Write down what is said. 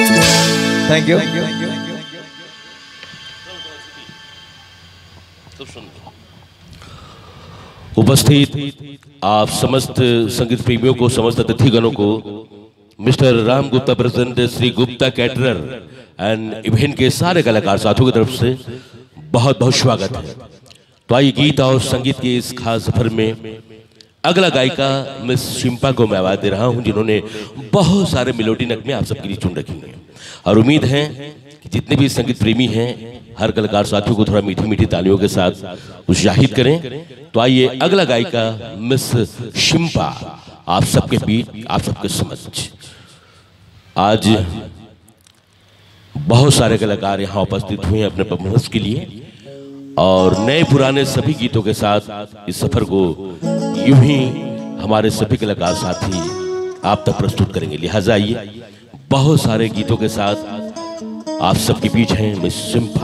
Thank you. उपस्थित आप समस्त संगीत प्रेमियों को, समस्त अतिथिगणों को mister Ram Gupta president Shri Gupta caterer and event के सारे कलाकार साथियों की तरफ से बहुत बहुत स्वागत है। तो आइए गीत और संगीत के इस खास सफर में अगला गायिका मिस शिम्पा को मैं आवाज दे रहा हूं, जिन्होंने बहुत सारे मेलोडी नगमे आप सबके लिए चुन रखी हैं और उम्मीद है कि जितने भी संगीत प्रेमी हैं हर कलाकार साथियों को थोड़ा मीठी मीठी तालियों के साथ उत्साहित करें। तो आइए अगला गायिका मिस शिम्पा आप सबके बीच, आप सबके समझ। आज बहुत सारे कलाकार यहाँ उपस्थित हुए हैं अपने परफॉर्मेंस के लिए और नए पुराने सभी गीतों के साथ इस सफर को यूं ही हमारे सभी कलाकार साथी आप तक प्रस्तुत करेंगे। लिहाजा आइए बहुत सारे गीतों के साथ आप सबके बीच हैं मिस शिम्पा।